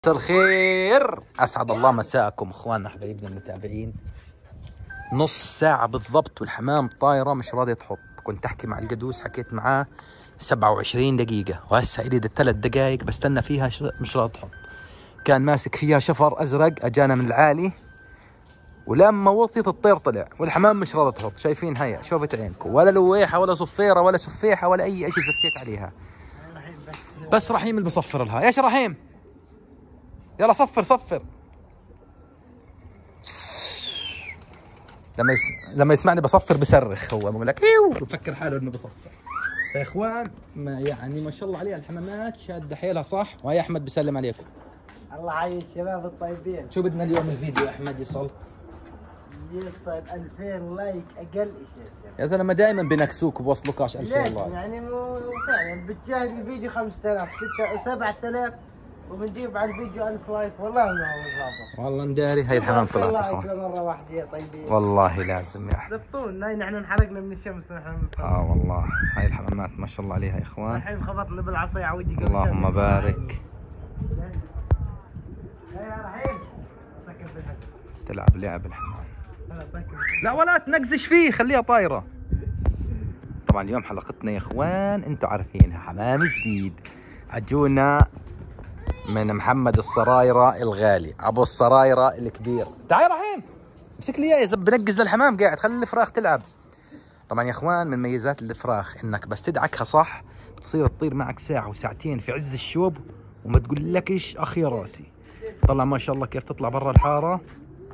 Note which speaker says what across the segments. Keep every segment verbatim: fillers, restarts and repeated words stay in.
Speaker 1: مساء الخير، اسعد الله مساءكم اخواننا حبايبنا المتابعين. نص ساعة بالضبط والحمام طايرة مش راضية تحط. كنت احكي مع القدوس، حكيت معاه سبعة وعشرين دقيقة وهسه الي ثلاث دقائق بستنى فيها مش راضية تحط. كان ماسك فيها شفر ازرق اجانا من العالي، ولما وطيت الطير طلع والحمام مش راضية تحط. شايفين هيا شوفت عينكم، ولا لويحة ولا صفيرة ولا سفيحة ولا اي شيء زكيت عليها. بس رحيم اللي بصفر لها. ايش رحيم؟ يلا صفر صفر. لما يس... لما يسمعني بصفر بصرخ، هو بقول لك ايوه بفكر حاله انه بصفر. يا اخوان ما يعني ما شاء الله عليها الحمامات شاده حيلها صح. وهي احمد بسلم عليكم.
Speaker 2: الله يحيي الشباب الطيبين.
Speaker 1: شو بدنا اليوم الفيديو يا احمد يصل؟
Speaker 2: يصل ألفين لايك اقل شيء.
Speaker 1: يا زلمه دائما بنكسوك وبوصلوكاش ألفين لايك.
Speaker 2: يعني مو فعلا بتشاهد الفيديو خمسة آلاف ستة سبعة آلاف وبنجيب على الفيديو ألف لايك. والله ما هو هذا.
Speaker 1: والله نداري هاي الحمام طلعت
Speaker 2: لايك مره واحده يا طيبين.
Speaker 1: والله لازم يا احمد.
Speaker 2: زبطونا نحن انحرقنا من الشمس نحن.
Speaker 1: اه والله هاي الحمامات ما شاء الله عليها يا اخوان.
Speaker 2: الحين خبطنا بالعصا على وجهي.
Speaker 1: اللهم بارك.
Speaker 2: يا رحيم
Speaker 1: تلعب لعب الحمام. لا ولا تنقزش فيه، خليها طايره. طبعا اليوم حلقتنا يا اخوان انتم عارفينها، حمام جديد عجونا من محمد الصرايره الغالي، ابو الصرايره الكبير. تعال يا رحيم امسك لي اياه يا زلمه، بنقز للحمام قاعد، خلي الفراخ تلعب. طبعا يا اخوان من ميزات الفراخ انك بس تدعكها صح بتصير تطير معك ساعه وساعتين في عز الشوب وما تقول لكش اخ يا راسي. طلع ما شاء الله كيف تطلع برا الحاره.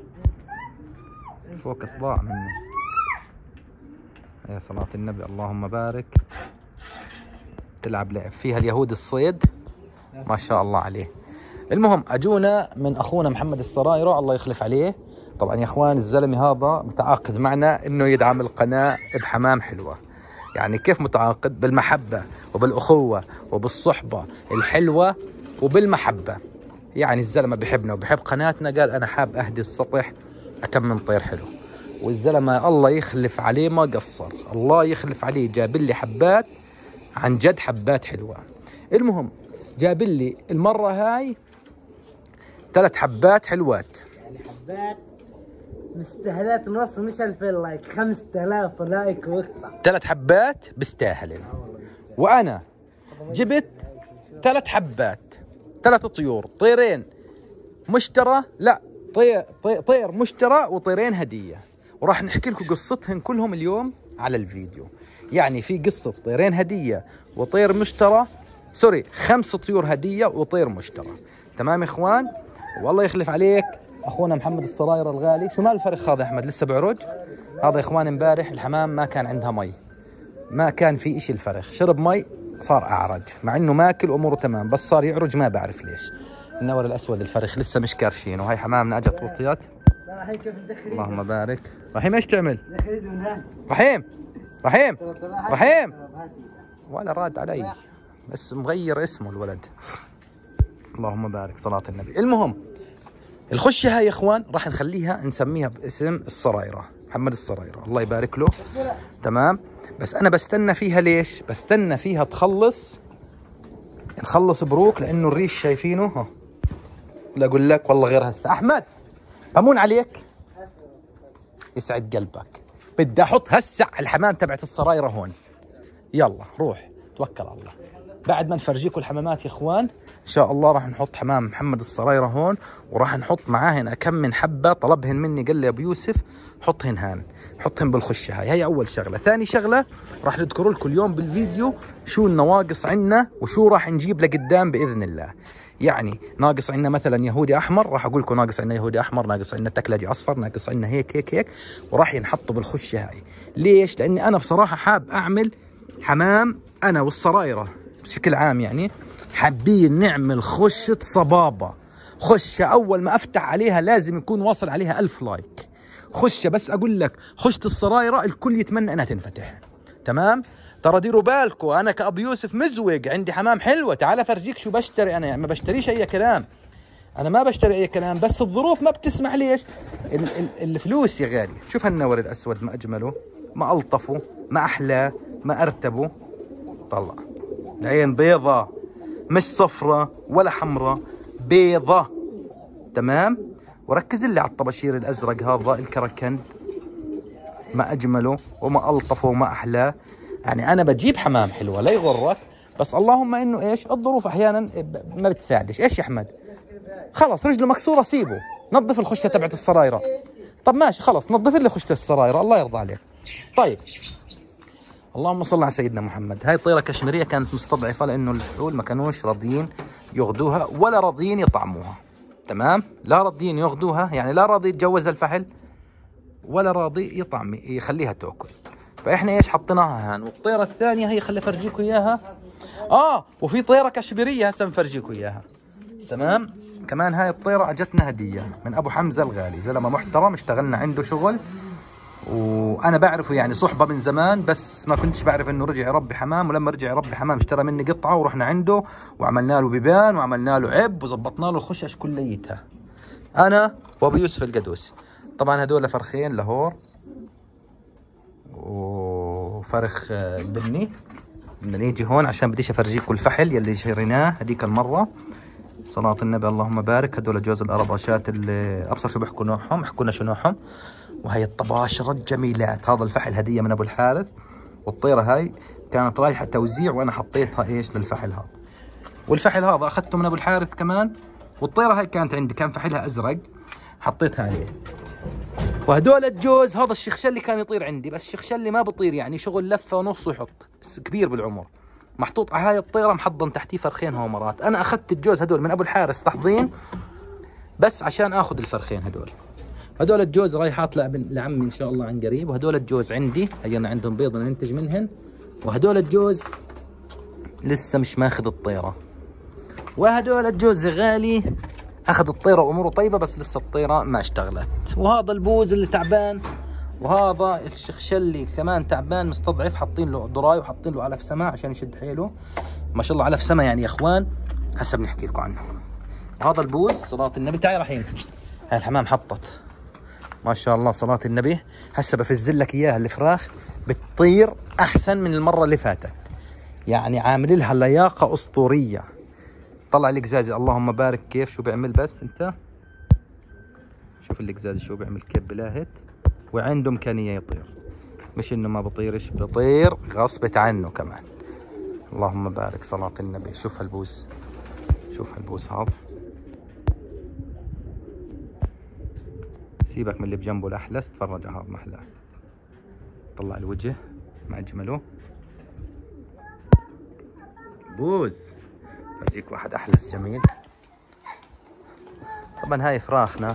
Speaker 1: فوق صداع مني. يا صلاة النبي اللهم بارك. تلعب لعب فيها اليهود الصيد ما شاء الله عليه. المهم اجونا من اخونا محمد الصرايره الله يخلف عليه. طبعا يا اخوان الزلمه هذا متعاقد معنا انه يدعم القناه بحمام حلوه. يعني كيف متعاقد؟ بالمحبه وبالاخوه وبالصحبه الحلوه وبالمحبه. يعني الزلمه بحبنا وبحب قناتنا، قال انا حاب اهدي السطح كم من طير حلو. والزلمه الله يخلف عليه ما قصر، الله يخلف عليه، جاب لي حبات عن جد حبات حلوه. المهم جاب لي المره هاي ثلاث حبات حلوات،
Speaker 2: يعني حبات مستاهلات نص مش ألفين لايك، خمسة آلاف لايك واقطع.
Speaker 1: ثلاث حبات بيستاهلن. وانا جبت ثلاث حبات، ثلاث طيور، طيرين مشترى، لا طير طير, طير مشترى وطيرين هديه، وراح نحكي لكم قصتهن كلهم اليوم على الفيديو. يعني في قصه طيرين هديه وطير مشترى، سوري خمس طيور هديه وطير مشترى. تمام يا اخوان؟ والله يخلف عليك اخونا محمد الصرايره الغالي. شو مال الفرخ هذا احمد لسه بعرج؟ هذا يا اخوان امبارح الحمام ما كان عندها مي، ما كان في اشي، الفرخ شرب مي صار اعرج، مع انه ماكل اموره تمام بس صار يعرج ما بعرف ليش. النور الاسود الفرخ لسه مش كارشين. وهي حمامنا اجت وطيات. اللهم بارك. رحيم ايش تعمل؟ رحيم رحيم رحيم ولا راد علي بس مغير اسمه الولد. اللهم بارك صلاة النبي. المهم الخشة هاي يا اخوان راح نخليها نسميها باسم الصرايرة، محمد الصرايرة الله يبارك له. تمام. بس انا بستنى فيها ليش؟ بستنى فيها تخلص، نخلص بروك لانه الريش شايفينه ها. لا اقول لك والله غير هسه. احمد امون عليك يسعد قلبك، بدي احط هسه الحمام تبعت الصرايرة هون. يلا روح توكل على الله. بعد ما نفرجيكم الحمامات يا اخوان ان شاء الله راح نحط حمام محمد الصرايره هون، وراح نحط معاهن كم من حبه طلبهن مني، قال لي يا ابو يوسف حطهن هان، حطهن بالخشه هاي. هي اول شغله. ثاني شغله راح نذكر لكم اليوم بالفيديو شو النواقص عندنا وشو راح نجيب لقدام باذن الله. يعني ناقص عندنا مثلا يهودي احمر، راح اقول لكم ناقص عندنا يهودي احمر، ناقص عندنا تكلجي اصفر، ناقص عندنا هيك هيك هيك، وراح ينحطوا بالخشه هاي. ليش؟ لاني انا بصراحه حاب اعمل حمام انا والصرايره بشكل عام، يعني حابين نعمل خشة صبابة. خشة أول ما أفتح عليها لازم يكون واصل عليها ألف لايك. خشة بس أقول لك خشة الصرايرة الكل يتمنى أنها تنفتح. تمام؟ ترى ديروا بالكم أنا كأبو يوسف مزوق عندي حمام حلوة. تعال أفرجيك شو بشتري أنا. ما بشتريش أي كلام، أنا ما بشتري أي كلام، بس الظروف ما بتسمح. ليش؟ ال ال الفلوس يا غالي. شوف هالنور الأسود ما أجمله، ما ألطفه، ما أحلاه، ما أرتبه. طلع العين بيضة مش صفرة ولا حمرة، بيضة. تمام. وركز لي على الطباشير الازرق هذا الكركند، ما اجمله وما الطفه وما احلاه. يعني انا بجيب حمام حلوه لا يغرك، بس اللهم انه ايش الظروف احيانا ما بتساعدش. ايش يا احمد؟ خلص رجله مكسوره سيبه، نظف الخشه تبعت السرايره. طب ماشي خلص نظف لي خشه السرايره الله يرضى عليك. طيب اللهم صل على سيدنا محمد. هاي طيره كشميريه كانت مستضعفه لانه الفحول ما كانوش راضيين ياخذوها ولا راضيين يطعموها. تمام. لا راضيين ياخذوها، يعني لا راضي يتجوز الفحل ولا راضي يطعم يخليها تاكل. فاحنا ايش حطيناها هان. والطيره الثانيه هي خلي افرجيكم اياها. اه وفي طيره كشميريه هسه نفرجيكم اياها. تمام. كمان هاي الطيره اجتنا هديه من ابو حمزه الغالي، زلمه محترم اشتغلنا عنده شغل وانا بعرفه يعني صحبه من زمان، بس ما كنتش بعرف انه رجع يربي حمام. ولما رجع يربي حمام اشترى مني قطعه ورحنا عنده وعملنا له بيبان وعملنا له عب وظبطنا له الخشش كليتها انا وابو يوسف القدوسي. طبعا هدول فرخين لاهور وفرخ البني. بدنا نيجي هون عشان بديش افرجيكم الفحل يلي شريناه هذيك المره. صلاة النبي اللهم بارك. هدول جوز القرباشات اللي ابصر شو بيحكوا نوعهم، احكوا لنا شو نوعهم. وهي الطباشره الجميلات، هذا الفحل هديه من ابو الحارث. والطيره هاي كانت رايحه توزيع وانا حطيتها ايش للفحل هذا. والفحل هذا اخذته من ابو الحارث كمان. والطيره هاي كانت عندي كان فحلها ازرق حطيتها عليه. وهدول الجوز هذا الشخشلي كان يطير عندي، بس الشخشلي ما بطير يعني شغل لفه ونص ويحط، كبير بالعمر محطوط على هاي الطيره محضن تحتيه فرخين هومرات. انا اخذت الجوز هدول من ابو الحارث تحضين بس عشان اخذ الفرخين هدول. هدول الجوز رايحات لعمي ان شاء الله عن قريب. وهدول الجوز عندي هي انا عندهم بيض ننتج منهن. وهدول الجوز لسه مش ماخذ الطيره. وهدول الجوز غالي اخذ الطيره واموره طيبه بس لسه الطيره ما اشتغلت. وهذا البوز اللي تعبان، وهذا الشخشلي كمان تعبان مستضعف، حاطين له ضراي وحاطين له علف سما عشان يشد حيله. ما شاء الله علف سما يعني يا اخوان هسه بنحكي لكم عنه. وهذا البوز صلاة النبي. تعي رحيم. هاي الحمام حطت ما شاء الله صلاة النبي. هسه بفزل لك اياها الفراخ بتطير احسن من المره اللي فاتت، يعني عامل لها لياقه اسطوريه. طلع القزازي اللهم بارك كيف شو بيعمل. بس انت شوف القزازي شو بيعمل كيف بلاهت، وعنده امكانيه يطير، مش انه ما بطيرش بطير غصبت عنه كمان. اللهم بارك صلاة النبي. شوف هالبوز، شوف هالبوز هذا، سيبك من اللي بجنبه الاحلس، تفرج على هذا محلاه. طلع الوجه مع جمله. بوز بديك واحد احلس جميل. طبعا هاي فراخنا.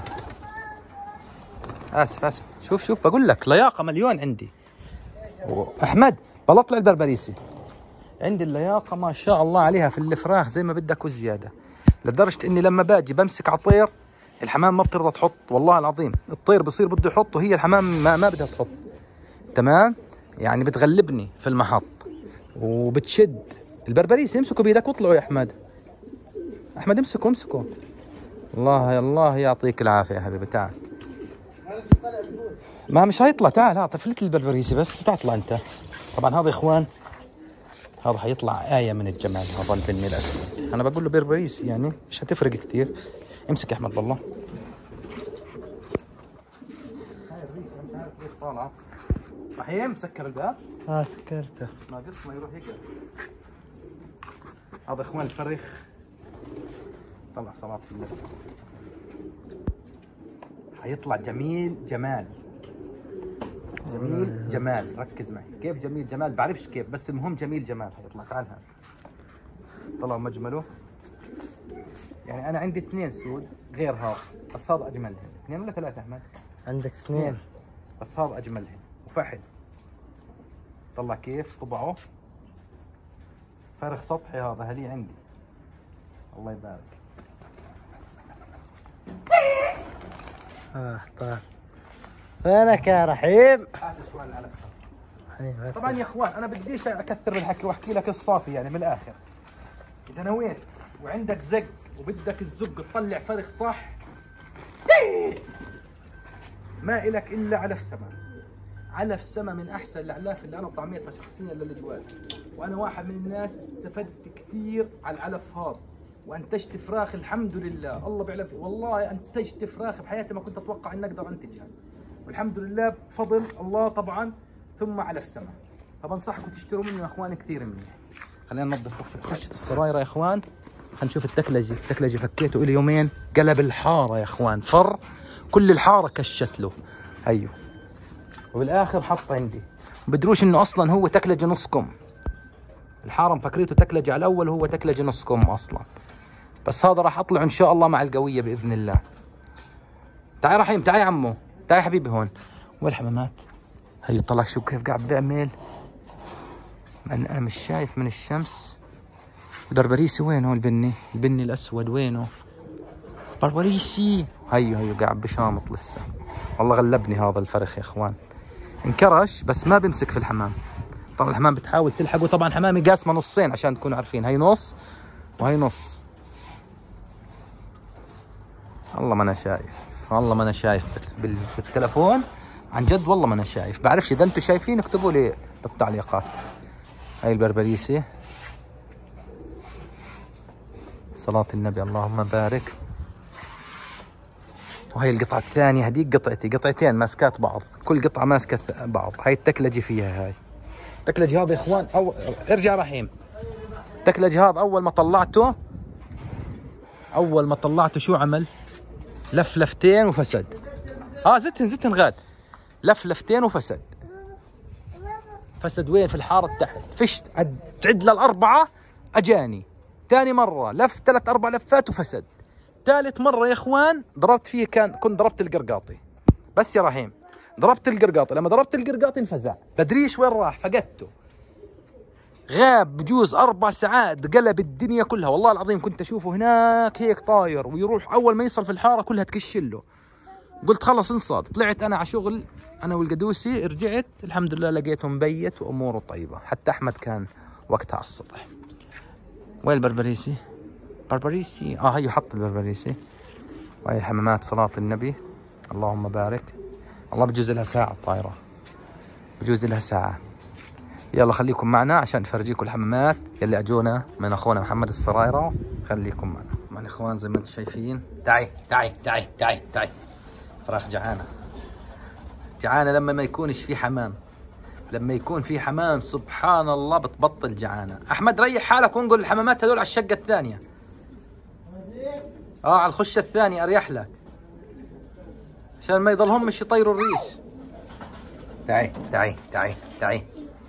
Speaker 1: اسف اسف. شوف شوف بقول لك لياقه مليون عندي. احمد بلطلع البربريسي عندي اللياقه ما شاء الله عليها في الفراخ زي ما بدك وزياده، لدرجه اني لما باجي بمسك على طير الحمام ما بترضى تحط. والله العظيم الطير بصير بده يحط وهي الحمام ما, ما بدها تحط. تمام. يعني بتغلبني في المحط وبتشد. البربريسي امسكوا بيدك واطلعوا يا احمد. احمد امسكوا امسكوا. الله يا الله يعطيك العافيه يا حبيبي. تعال. ما مش هيطلع. تعال ها طفلت البربريسي بس. تعال اطلع انت. طبعا هذا يا اخوان هذا حيطلع آية من الجمال. هذا البني الاسود انا بقول له بربريسي يعني مش هتفرق كثير. امسك يا احمد بالله. هاي الريش مش عارف ليش طالعه. رحيم سكر الباب.
Speaker 2: اه سكرته.
Speaker 1: ناقص ما يروح يقرا. هذا اخوان الفرخ. طلع صلاة النبي. حيطلع جميل جمال. جميل جمال. ركز معي كيف جميل جمال بعرفش كيف، بس المهم جميل جمال حيطلع. تعال هذا طلع مجمله. يعني انا عندي اثنين سود غير هذا، بس هذا اجملهم. اثنين ولا ثلاثة احمد؟
Speaker 2: عندك اثنين
Speaker 1: بس هذا اجملهم وفحل. طلع كيف طبعه. فرخ سطحي هذا هلي عندي. الله يبارك.
Speaker 2: اه طيب وينك يا رحيم؟
Speaker 1: اسف شوي على طبعا يا اخوان انا بديش اكثر الحكي واحكي لك الصافي يعني من الاخر. اذا نويت وعندك زق وبدك تزق تطلع فرخ صح ما إلك الا علف سما. علف سما من احسن الاعلاف اللي انا طعميتها شخصيا للجواز، وانا واحد من الناس استفدت كثير على العلف هذا. وانتجت فراخ الحمد لله، الله بيعلم والله انتجت فراخ بحياتي ما كنت اتوقع اني اقدر انتجها، والحمد لله بفضل الله طبعا ثم علف سما. فبنصحكم تشتروا منه يا اخوان كثير منه. خلينا ننظف خشة السراير يا اخوان. خلينا نشوف التكلجي، التكلجي فكيته الي يومين قلب الحاره يا اخوان، فر كل الحاره كشت له. هيو وبالاخر حط عندي، بدروش انه اصلا هو تكلجي نص كم. الحاره مفكريته تكلجي على الاول وهو تكلجي نص كم اصلا. بس هذا راح اطلع ان شاء الله مع القويه باذن الله. تعال رحيم، تعال يا عمو، تعال يا حبيبي هون. وين الحمامات؟ هي طلع شو كيف قاعد بيعمل. انا مش شايف من الشمس. البربريسي وينه؟ البني البني الاسود وينه؟ بربريسي هيو هيو قاعد بشامط لسه. والله غلبني هذا الفرخ يا اخوان، انكرش بس ما بمسك في الحمام. طبعا الحمام بتحاول تلحقه، طبعا حمامي قاسمه نصين عشان تكونوا عارفين، هي نص وهي نص. والله ما انا شايف، والله ما انا شايف بالتلفون عن جد، والله ما انا شايف. بعرفش اذا انتم شايفين اكتبوا لي بالتعليقات. هاي البربريسي، صلاة النبي اللهم بارك. وهي القطعة الثانية، هذيك قطعتي، قطعتين ماسكات بعض، كل قطعة ماسكة بعض. هاي التكلجي فيها، هاي التكلجي هذا يا اخوان. أو ارجع رحيم، التكلجي هذا أول ما طلعته، أول ما طلعته شو عمل؟ لف لفتين وفسد. اه زتن زتن غاد، لف لفتين وفسد. فسد وين؟ في الحارة تحت. فشت تعد للأربعة أجاني. ثاني مرة لف ثلاث أربع لفات وفسد. ثالث مرة يا إخوان ضربت فيه، كان كنت ضربت القرقاطي. بس يا رحيم ضربت القرقاطي، لما ضربت القرقاطي انفزع، بدريش وين راح، فقدته. غاب بجوز أربع ساعات، قلب الدنيا كلها والله العظيم. كنت أشوفه هناك هيك طاير ويروح، أول ما يصل في الحارة كلها تكشله. قلت خلص انصاد. طلعت أنا على شغل أنا والقدوسي، رجعت الحمد لله لقيته مبيت وأموره طيبة. حتى أحمد كان وقتها على السطح. وين البربريسي؟ بربريسي اه هي حط البربريسي. وهي الحمامات صلاة النبي اللهم بارك. الله بجوز لها ساعة الطايرة، بجوز لها ساعة. يلا خليكم معنا عشان نفرجيكم الحمامات يلي اجونا من اخونا محمد السرايرة. خليكم معنا. مع الاخوان زي ما انتم شايفين. تعي تعي تعي تعي تعي. فراخ جعانة، جعانة لما ما يكونش في حمام. لما يكون في حمام سبحان الله بتبطل جعانة. احمد ريح حالك وانقل الحمامات هذول على الشقة الثانية. اه على الخشة الثانية اريح لك عشان ما يضلهم مش يطيروا الريش. تعي تعي تعي تعي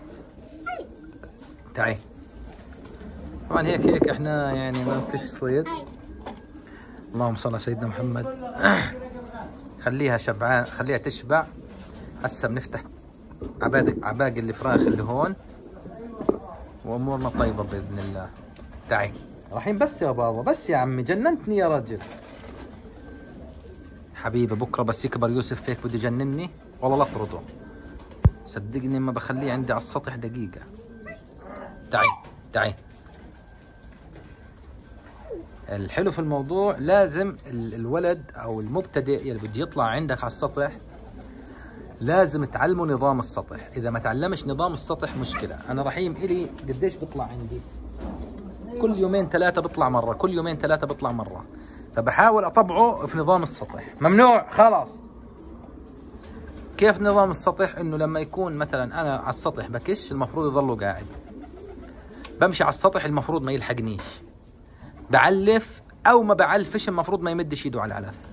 Speaker 1: تعي. طبعا هيك هيك احنا يعني ما فيش صيد. اللهم صل على سيدنا محمد. خليها شبعان، خليها تشبع. هسه بنفتح عباقي عباقي الفراخ اللي هون وامورنا طيبة باذن الله. تعي رحيم. بس يا بابا، بس يا عمي، جننتني يا رجل حبيبي. بكره بس يكبر يوسف هيك بده يجنني والله لا اطرده، صدقني ما بخليه عندي على السطح دقيقة. تعي تعي. الحلو في الموضوع لازم الولد او المبتدئ اللي بده يطلع عندك على السطح لازم تعلمه نظام السطح. اذا ما تعلمش نظام السطح مشكلة. انا رحيم الي قديش بيطلع عندي؟ كل يومين ثلاثة بيطلع مرة، كل يومين ثلاثة بيطلع مرة. فبحاول اطبعه في نظام السطح. ممنوع خلاص. كيف نظام السطح؟ انه لما يكون مثلا انا على السطح بكش المفروض يضله قاعد. بمشي على السطح المفروض ما يلحقنيش. بعلف او ما بعلفش المفروض ما يمدش ايده على العلف.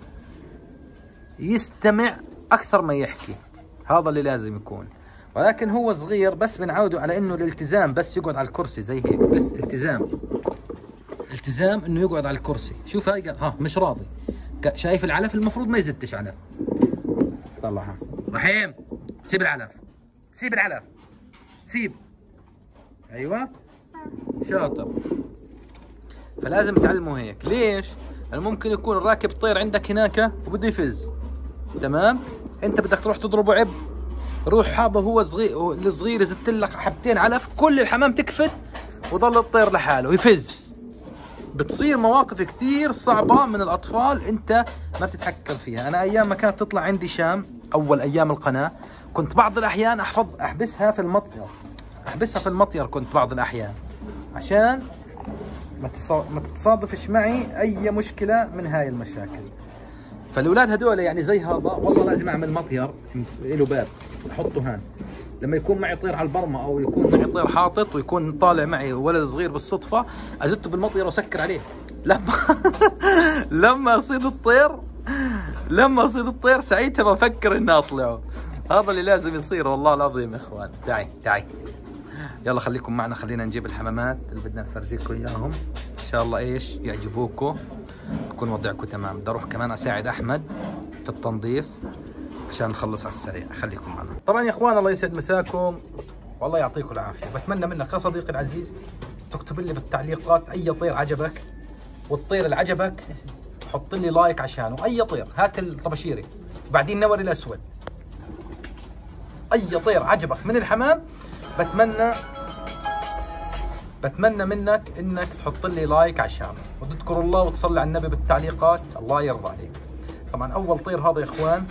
Speaker 1: يستمع اكثر ما يحكي، هذا اللي لازم يكون. ولكن هو صغير بس بنعوده على انه الالتزام، بس يقعد على الكرسي زي هيك، بس التزام التزام انه يقعد على الكرسي. شوف هاي ها مش راضي، شايف العلف المفروض ما يزتش علف. طلع ها رحيم، سيب العلف، سيب العلف، سيب. ايوه شاطر. فلازم تعلمه هيك. ليش؟ لانه ممكن يكون الراكب طير عندك هناك وبده يفز، تمام؟ انت بدك تروح تضربه عب، روح هذا هو صغير، الصغير زدت لك حبتين علف كل الحمام تكفت وضل الطير لحاله يفز. بتصير مواقف كثير صعبة من الأطفال أنت ما بتتحكم فيها. أنا أيام ما كانت تطلع عندي شام أول أيام القناة كنت بعض الأحيان أحفظ أحبسها في المطير، أحبسها في المطير كنت بعض الأحيان عشان ما تتصادفش معي اي مشكله من هاي المشاكل. فالاولاد هذول يعني زي هذا والله لازم اعمل مطير له باب احطه هان، لما يكون معي طير على البرمه او يكون معي طير حاطط ويكون طالع معي ولد صغير بالصدفه ازته بالمطير واسكر عليه. لما لما اصيد الطير لما اصيد الطير ساعتها بفكر اني اطلعه. هذا اللي لازم يصير والله العظيم يا اخوان. تعي تعي يلا خليكم معنا، خلينا نجيب الحمامات اللي بدنا نفرجيكم اياهم ان شاء الله ايش يعجبوكم، يكون وضعكم تمام. بدي اروح كمان اساعد احمد في التنظيف عشان نخلص على السريع. خليكم معنا. طبعا يا اخوان الله يسعد مساكم والله يعطيكم العافيه. بتمنى منك يا صديقي العزيز تكتب لي بالتعليقات اي طير عجبك، والطير اللي عجبك حط لي لايك عشانه. اي طير، هات الطباشيري وبعدين النوري الاسود، اي طير عجبك من الحمام بتمنى بتمنى منك انك تحط لي لايك عشانه وتذكر الله وتصلي على النبي بالتعليقات الله يرضى عليك. طبعا اول طير هذا يا اخوان،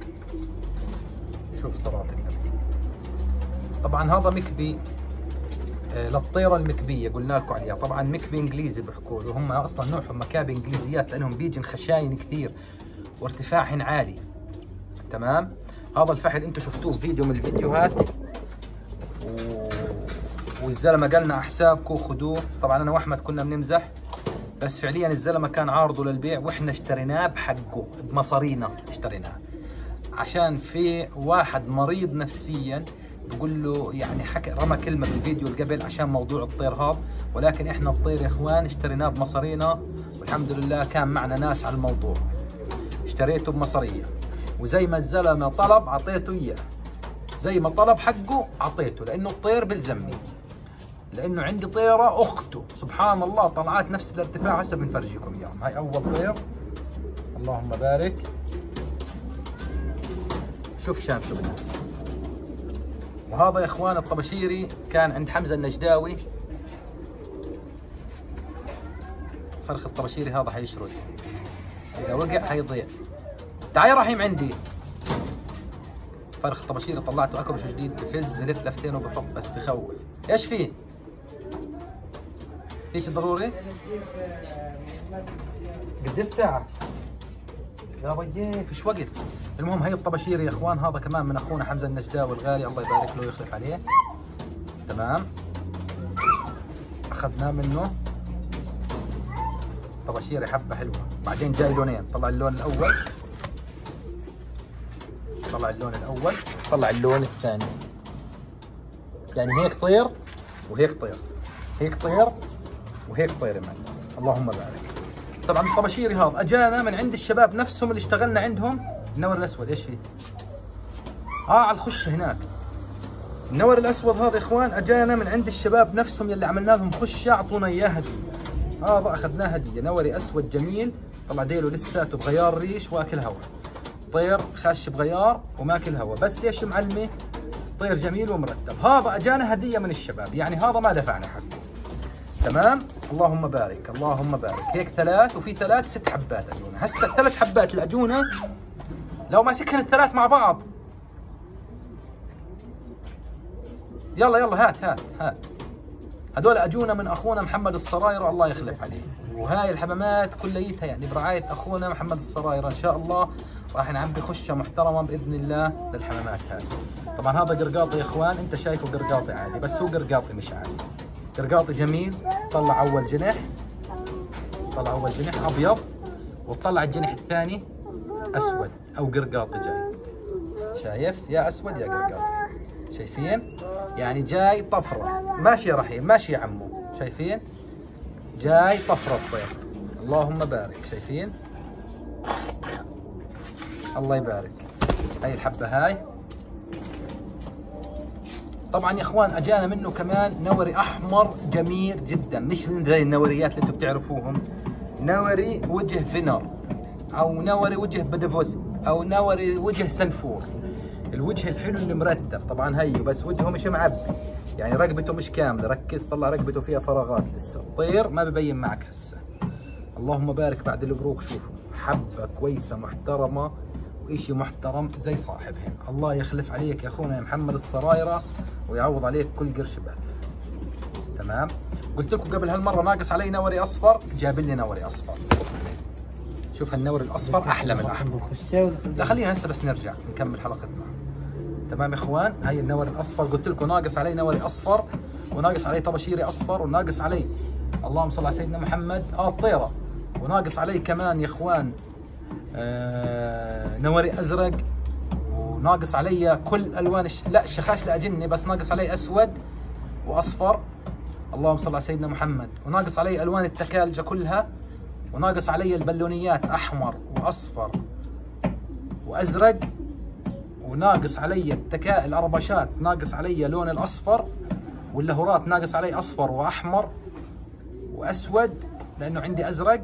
Speaker 1: شوف صلاة النبي. طبعا هذا مكبي آه للطيره المكبيه قلنا لكم عليها. طبعا مكبي انجليزي بحكوا له، هم اصلا نوعهم مكابي انجليزيات لانهم بيجن خشاين كثير وارتفاعهن عالي. تمام. هذا الفحل انتم شفتوه في فيديو من الفيديوهات و... والزلمه قال لنا حسابكم خذوه. طبعا انا واحمد كنا بنمزح، بس فعليا الزلمه كان عارضه للبيع واحنا اشتريناه بحقه بمصارينا اشتريناه، عشان في واحد مريض نفسيا بقول له يعني حكى رمى كلمه بالفيديو اللي قبل عشان موضوع الطير هذا، ولكن احنا الطير يا اخوان اشتريناه بمصارينا والحمد لله كان معنا ناس على الموضوع. اشتريته بمصاريه وزي ما الزلمه طلب اعطيته اياه، زي ما طلب حقه اعطيته، لانه الطير بلزمني، لانه عندي طيره اخته سبحان الله طلعت نفس الارتفاع. هسه بنفرجيكم اياهم. هاي اول طير اللهم بارك. شوف شام شو بدنا. وهذا يا اخوان الطباشيري كان عند حمزه النجداوي. فرخ الطباشيري هذا حيشرد، اذا وقع حيضيع. تعال يا رحيم عندي. فرخ طباشيري طلعته اكرش جديد بفز بلف لفتين وبحط بس بخوف. ايش فيه؟ ايش ضروري؟ قد الساعة؟ يا بيي فيش وقت. المهم هي الطباشيري يا اخوان، هذا كمان من اخونا حمزه النجداوي الغالي الله يبارك له ويخلف عليه. تمام. اخذناه منه طباشيري حبه حلوه. بعدين جاي لونين، طلع اللون الاول، طلع اللون الاول، طلع اللون الثاني. يعني هيك طير وهيك طير، هيك طير وهيك طير يا معلم. اللهم بارك. طبعا الطباشيري هذا اجانا من عند الشباب نفسهم اللي اشتغلنا عندهم. النور الاسود ايش فيه؟ اه على الخش هناك. النور الاسود هذا يا اخوان اجانا من عند الشباب نفسهم يلي عملنا لهم خشه اعطونا اياه هديه. هذا آه اخذناه هديه، نوري اسود جميل، طلع ديله لساته بغيار ريش واكل هواء. طير خاش بغيار وماكل هواء، بس ايش معلمه؟ طير جميل ومرتب. هذا اجانا هديه من الشباب، يعني هذا ما دفعنا حقه. تمام. اللهم بارك اللهم بارك. هيك ثلاث وفي ثلاث ست حبات اجونه. هسه الثلاث حبات الاجونه لو ماسكهن الثلاث مع بعض. يلا يلا هات هات هات. هذول اجونا من اخونا محمد الصراير الله يخلف عليه، وهاي الحمامات كليتها يعني برعايه اخونا محمد الصراير. ان شاء الله راح نعبي خشه محترمه باذن الله للحمامات هذه. طبعا هذا قرقاطي يا اخوان، انت شايفه قرقاطي عادي بس هو قرقاطي مش عادي. قرقاطي جميل، طلع اول جنح، طلع اول جنح ابيض، وطلع الجنح الثاني اسود او قرقاطي جاي. شايف يا اسود يا قرقاطي، شايفين؟ يعني جاي طفره. ماشي يا رحيم ماشي يا عمو، شايفين؟ جاي طفره الطير. اللهم بارك. شايفين؟ الله يبارك. هاي الحبه هاي. طبعا يا اخوان اجانا منه كمان نوري احمر جميل جدا، مش من زي النوريات اللي انتم بتعرفوهم. نوري وجه فينر او نوري وجه بدفوست او نوري وجه سنفور. الوجه الحلو اللي مرتب. طبعا هيو بس وجهه مش معبي، يعني رقبته مش كامله. ركز طلع رقبته فيها فراغات لسه. الطير ما ببين معك هسه. اللهم بارك. بعد البروك شوفوا حبه كويسه محترمه وإشي محترم زي صاحبهم. الله يخلف عليك يا اخونا يا محمد الصرايره ويعوض عليك كل قرش بألف. تمام. قلت لكم قبل هالمره ناقص علي نوري اصفر، جاب لي نوري اصفر. شوف النوري الاصفر احلى من الاحمر. لا خلينا هسه بس نرجع نكمل حلقتنا. تمام يا اخوان، هاي النوري الاصفر قلت لكم ناقص علي نوري اصفر، وناقص علي طباشيري اصفر، وناقص علي اللهم صل على سيدنا محمد اه الطيره، وناقص علي كمان يا اخوان آه نوري ازرق، وناقص علي كل الوان الش... لا الشخاش لا اجني، بس ناقص علي اسود واصفر اللهم صل على سيدنا محمد، وناقص علي الوان التكالجه كلها، وناقص علي البلونيات احمر واصفر وازرق، وناقص علي التكا الاربشات ناقص علي لون الاصفر، واللهورات ناقص علي اصفر واحمر واسود لانه عندي ازرق،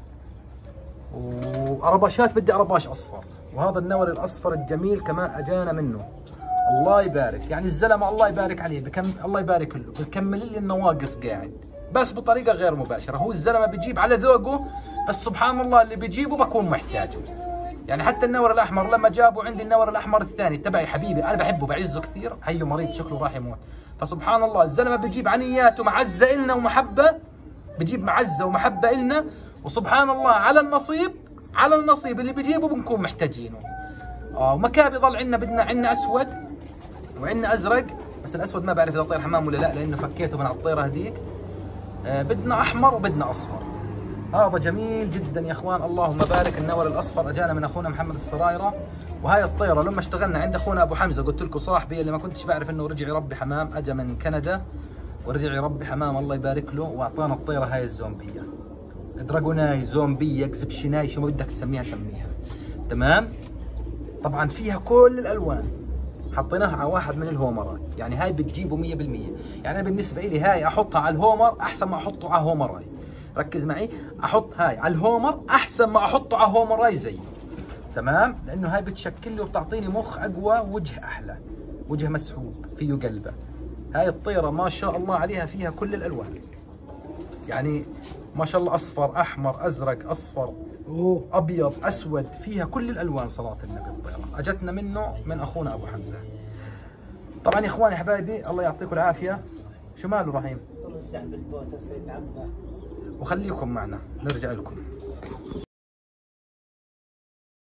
Speaker 1: وارباشات بدي ارباش اصفر. وهذا النوري الاصفر الجميل كمان اجانا منه الله يبارك، يعني الزلمه الله يبارك عليه بكم الله يبارك له بكمل لي النواقص قاعد بس بطريقه غير مباشره. هو الزلمه بيجيب على ذوقه، بس سبحان الله اللي بيجيبه بكون محتاجه. يعني حتى النور الاحمر لما جابوا عندي النور الاحمر الثاني تبعي حبيبي انا بحبه بعزه كثير، هيو مريض شكله راح يموت، فسبحان الله الزلمه بيجيب عنيات ومعزه النا ومحبه، بيجيب معزه ومحبه النا، وسبحان الله على النصيب على النصيب اللي بيجيبه بنكون محتاجينه. اه ومكان بيضل عندنا بدنا عندنا اسود وعندنا ازرق، بس الاسود ما بعرف اذا طير حمام ولا لا لانه فكيته من على الطيره هذيك. آه بدنا احمر وبدنا اصفر. هذا جميل جدا يا اخوان، اللهم بارك. النور الاصفر اجانا من اخونا محمد السرايره، وهاي الطيره لما اشتغلنا عند اخونا ابو حمزه قلت لكم صاحبي اللي ما كنتش بعرف انه رجع يربي حمام، اجى من كندا ورجع يربي حمام الله يبارك له، واعطانا الطيره هاي الزومبيه دراجوناي زومبيه اكزبشناي شو ما بدك تسميها سميها. تمام. طبعا فيها كل الالوان، حطيناها على واحد من الهومرات، يعني هاي بتجيبه مية بالمية. يعني انا بالنسبه لي هاي احطها على الهومر احسن ما احطه على هومراي. ركز معي، احط هاي على الهومر احسن ما احطه على هومراي زيه. تمام، لانه هاي بتشكل لي وبتعطيني مخ اقوى، وجه احلى، وجه مسحوب فيه قلبه. هاي الطيره ما شاء الله عليها فيها كل الالوان، يعني ما شاء الله اصفر احمر ازرق اصفر أوه. ابيض اسود، فيها كل الالوان صلاه النبي. الطيره اجتنا منه من اخونا ابو حمزه. طبعا يا اخواني حبايبي الله يعطيكم العافيه. شو ماله رحيم؟ وخليكم معنا نرجع لكم.